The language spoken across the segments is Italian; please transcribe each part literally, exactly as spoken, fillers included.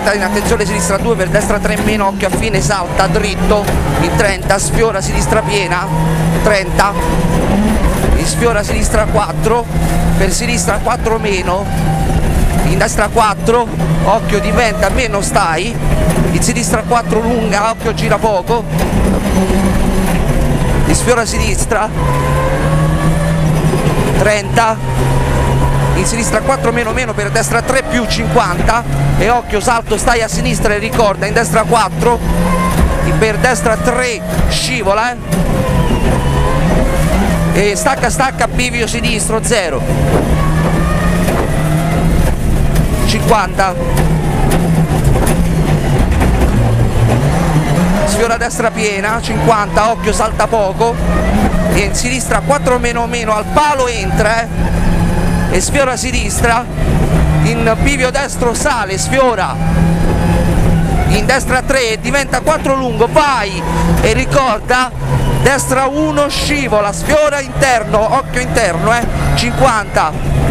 trenta, in attenzione sinistra due, per destra tre meno, occhio a fine, salta dritto, in trenta, sfiora sinistra piena, trenta, sfiora sinistra quattro, per sinistra quattro meno, in destra quattro, occhio diventa meno stai, in sinistra quattro lunga, occhio gira poco, sfiora sinistra, trenta, in sinistra quattro meno meno, per destra tre più, cinquanta, e occhio salto stai a sinistra e ricorda, in destra quattro, per destra tre scivola, eh. E stacca stacca, bivio sinistro zero, cinquanta, sfiora destra piena, cinquanta, occhio salta poco, e in sinistra quattro meno meno, al palo entra, eh. E sfiora a sinistra, in bivio destro sale, sfiora, in destra tre, diventa quattro lungo, vai, e ricorda, destra uno scivola, sfiora interno, occhio interno, eh, cinquanta,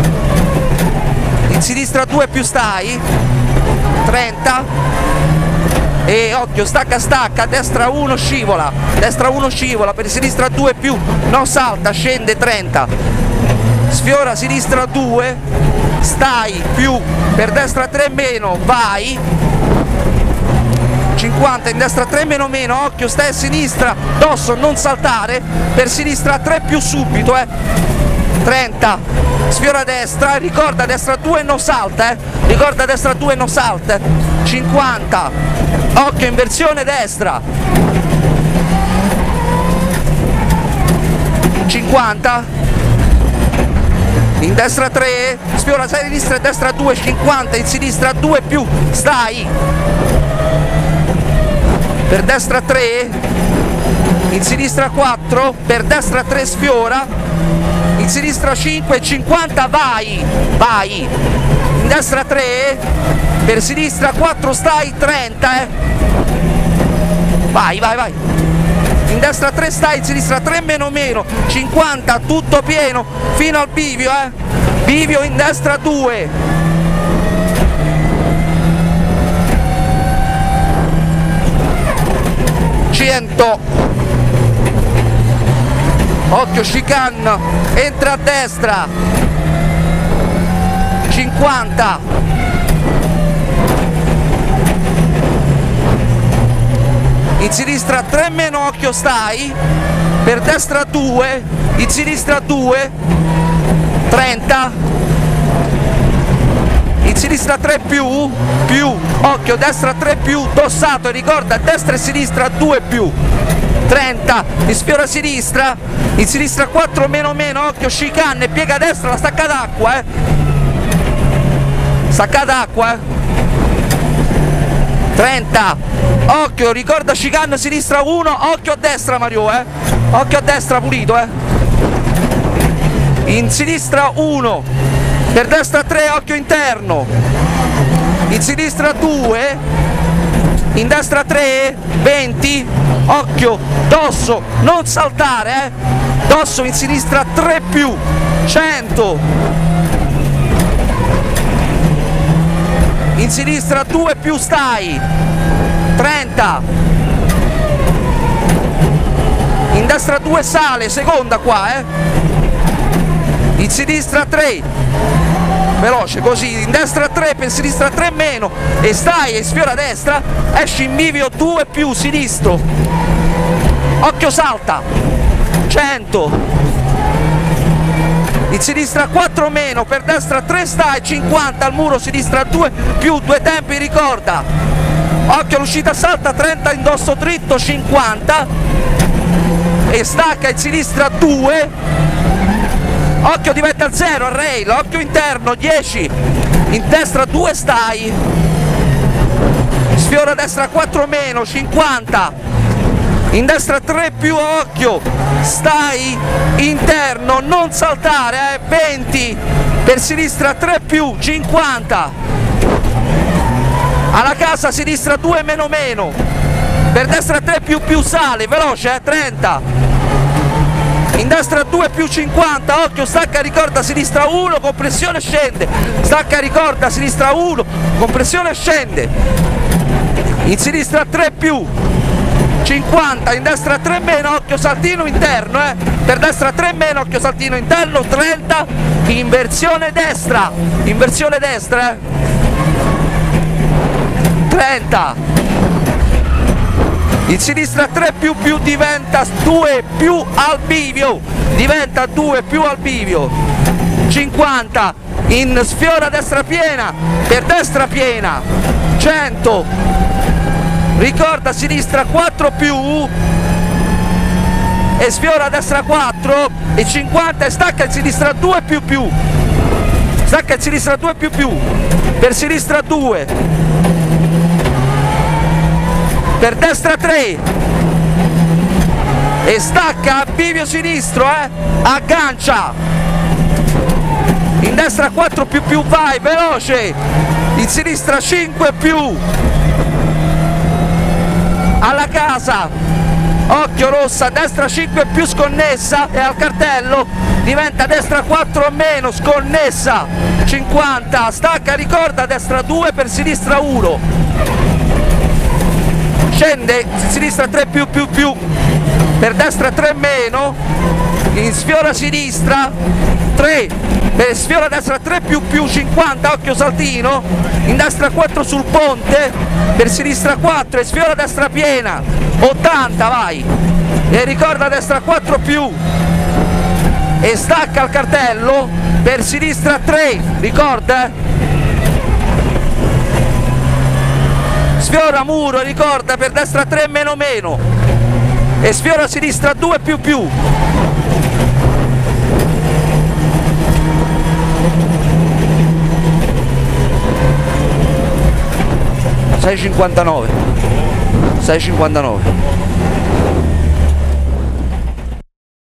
in sinistra due più stai, trenta, e occhio stacca stacca, destra uno scivola, destra uno scivola, per sinistra due più, non salta, scende, trenta, sfiora sinistra due, stai più, per destra tre meno, vai, cinquanta, in destra tre meno meno, occhio stai a sinistra, dosso, non saltare, per sinistra tre più subito, eh, trenta, sfiora destra, ricorda destra due non salta, eh, ricorda destra due non salta, cinquanta, occhio inversione destra, cinquanta, in destra tre, sfiora sinistra e destra due, cinquanta, in sinistra due più, stai, per destra tre, in sinistra quattro, per destra tre sfiora, in sinistra cinque, cinquanta, vai, vai, in destra tre, per sinistra quattro stai, trenta, eh, vai, vai, vai, in destra tre stai, in sinistra tre meno meno, cinquanta, tutto pieno, fino al bivio, eh, bivio in destra due, cento, occhio chicane, entra a destra, cinquanta, in sinistra tre meno, occhio stai, per destra due, in sinistra due, trenta, in sinistra tre più, più, occhio destra tre più, dossato, ricorda destra e sinistra due più, trenta, mi sfiora a sinistra, in sinistra quattro meno meno, occhio chicane, piega a destra, la stacca d'acqua, eh, stacca d'acqua, eh, trenta, occhio, ricorda chicane sinistra uno, occhio a destra Mario, eh, occhio a destra pulito, eh, in sinistra uno, per destra tre, occhio interno, in sinistra due, in destra tre, venti, occhio, dosso, non saltare, eh, dosso in sinistra tre più, cento, in sinistra due più stai, trenta, in destra due sale, seconda qua, eh, in sinistra tre, veloce così, in destra tre, per sinistra tre meno, e stai e sfiora a destra, esci in bivio due più sinistro, occhio salta, cento, in sinistra quattro meno, per destra tre stai, cinquanta, al muro sinistra due più, due tempi, ricorda, occhio l'uscita salta, trenta, indosso dritto, cinquanta, e stacca in sinistra due, occhio diventa zero, al rail, occhio interno, dieci, in destra due stai, sfiora a destra quattro meno, cinquanta, in destra tre più, occhio, stai, interno, non saltare, eh, venti, per sinistra tre più, cinquanta, alla casa sinistra due meno meno, per destra tre più più sale, veloce, eh, trenta, in destra due più cinquanta, occhio, stacca ricorda, sinistra uno, compressione scende, stacca ricorda, sinistra uno, compressione scende, in sinistra tre più cinquanta, in destra tre meno, occhio saltino interno, eh, per destra tre meno, occhio saltino interno, trenta, inversione destra, inversione destra, eh, trenta, in sinistra tre più più diventa due più al bivio, diventa due più al bivio, cinquanta, in sfiora destra piena, per destra piena, cento, ricorda sinistra quattro più e sfiora destra quattro e cinquanta e stacca in sinistra due più più, stacca in sinistra due più più, per sinistra due, per destra tre e stacca a bivio sinistro, eh, aggancia, in destra quattro più più, vai veloce, in sinistra cinque più, alla casa, occhio rossa, destra cinque più sconnessa e al cartello diventa destra quattro meno sconnessa, cinquanta, stacca ricorda destra due per sinistra uno, scende sinistra tre più più più, per destra tre meno, in sfiora sinistra tre, per sfiora destra tre più più cinquanta, occhio saltino, in destra quattro sul ponte, per sinistra quattro e sfiora destra piena, ottanta, vai, e ricorda destra quattro più e stacca al cartello, per sinistra tre, ricorda, sfiora muro, ricorda, per destra tre meno meno e sfiora sinistra due più più, sei cinquantanove, sei cinquantanove.